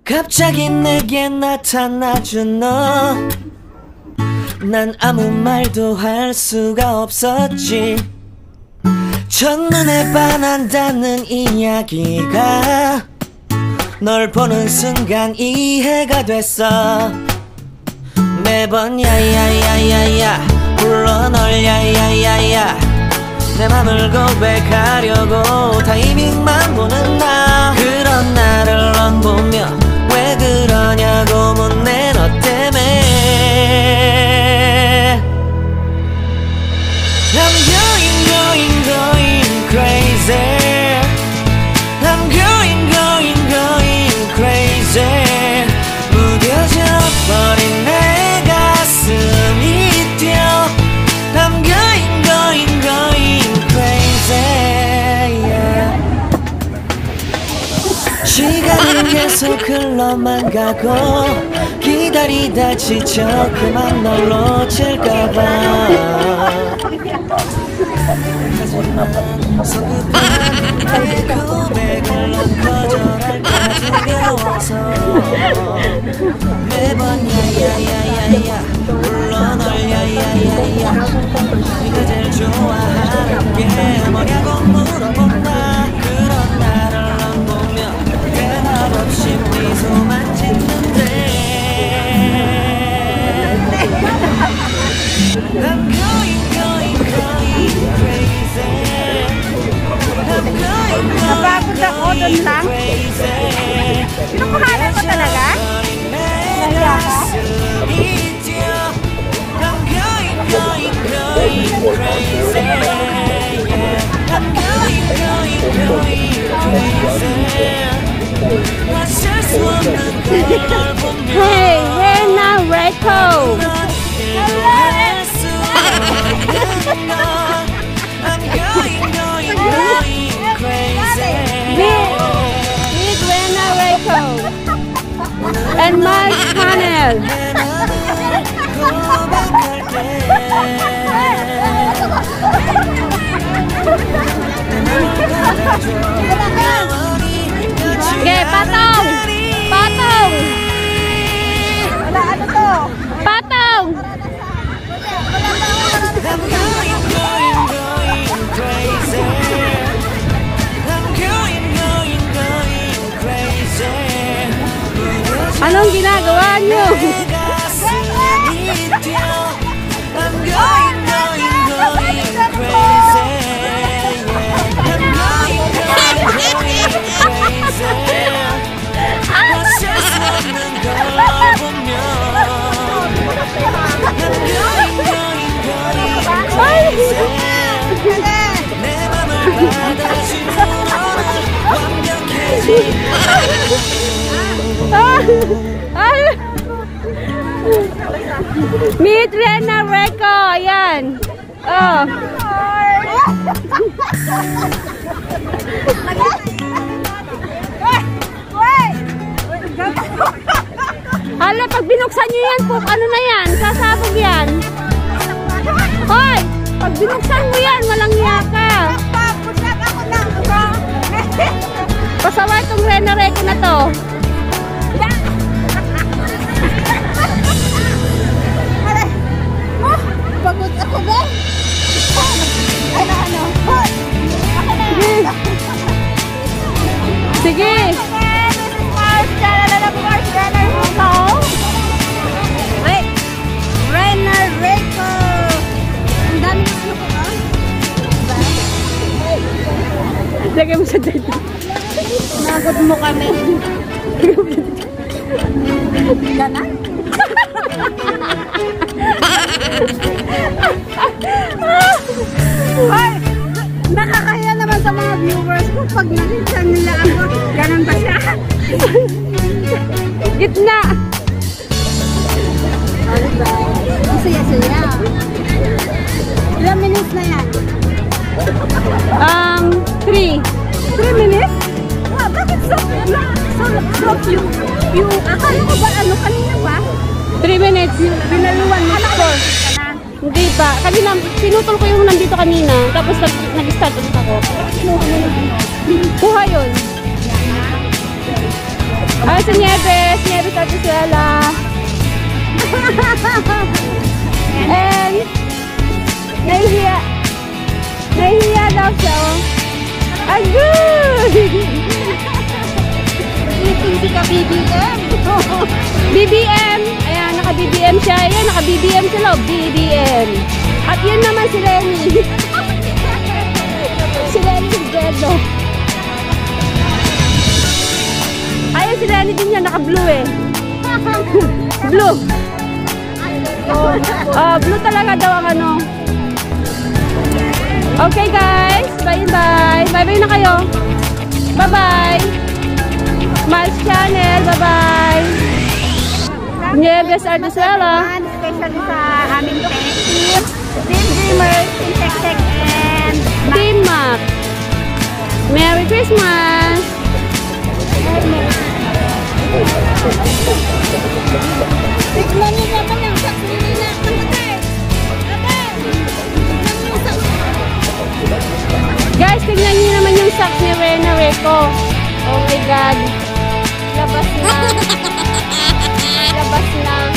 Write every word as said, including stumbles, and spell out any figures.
갑자기 내게 나타나준 너, 난 아무 말도 할 수가 없었지. 첫눈에 반한다는 이야기가 널 보는 순간 이해가 됐어. 매번 야야야야야 불러 널 야야야야, 내 맘을 고백하려고 타이밍만 보는 나. 그런 나를 넌 보며 왜 그러냐고 묻네. 너 때문에 I'm going going going crazy. I'm going going going crazy. 무뎌져 버린 내 가슴이 뛰어. I'm going going going crazy, yeah. 시간은 계속 흘러만 가고 기다리다 지쳐 그만 널 놓칠까봐. 성급한 내 고백을 넌 거절할까 두려워서 매번 야야야야야 불러 널 야야야야. 네가 제일 좋아하는 게 뭐냐고 물어본다. 그런 나를 넌 보며 대답없이 미소만 짓는데 I'm going going going crazy. I'm going Napagod ako doon lang. Pinukuhanan ko talaga? Naya ka? I'm going going going crazy. I'm going going going crazy. 어쩔 수 없는 걸 보며 Hey, Rena Reiko. I'm going going going crazy. Meet Rena Reiko and Mike Connell. Okay, patong! Patong! Wala, ano to? Patong! I'm going going going crazy. I'm going going going crazy. Anong ginagawa niyo? I'm going going going crazy. I'm going going going crazy. 어쩔 수 없는 걸 보며 I'm going going going crazy. 내 맘을 받아주는 너는 완벽해지. Meet Rena Reiko. Ayan. Oh. Hala, pag binuksan nyo yan po, ano na yan? Sasabog yan. Hoy! Pag binuksan mo yan, walang hiya ka. Pasaway itong Rena Reiko na to. Pagod ako ba? Ano, ano? Sige. Sige. Wait. Rena Reiko. Ang dami ng ano ko ba? Lagay mo sa dito. Nagod mo kami. Ganan? Hoy! Nakakaya naman sa mga viewers ko pag nakita nila ako. Ganon ba siya? Gitna! Masaya-saya. Ilang minutes na yan? Um, three. Three minutes? Wow, bakit so, so, so few? Few, akala ko ba ano kanina ba? Three minutes. Binaluan mo score. Hindi pa. Kanina, pinutol ko yung nandito kanina. Tapos nag-start ulit ako. Kuha yun. Ah, si Nieves. Nieves at Isuela. And, nahihiya. Nahihiya daw siya, oh. Agud! Meeting si ka B B M. B B M. Ayan, naka-B B M siya. Ayan, naka-B B M sila. B B M. At yun naman si Lenny. Si Lenny Gilberto. Ayan, si Lenny din yan. Naka-blue eh. Blue. Oh, blue talaga daw ang ano. Okay guys. Bye-bye. Bye-bye na kayo. Bye-bye. Miles Channel. Bye-bye. Nieves Artesuela. Especially sa aming team. Team Dreamers, Team Tek Tek, and Team Mac. Merry Christmas. Tignan niyo naman yung socks ni Nina. Ate! Ate! Tignan niyo yung socks. Guys, tignan niyo naman yung socks ni Rena Rico. Oh my God. Labas na. Labas na.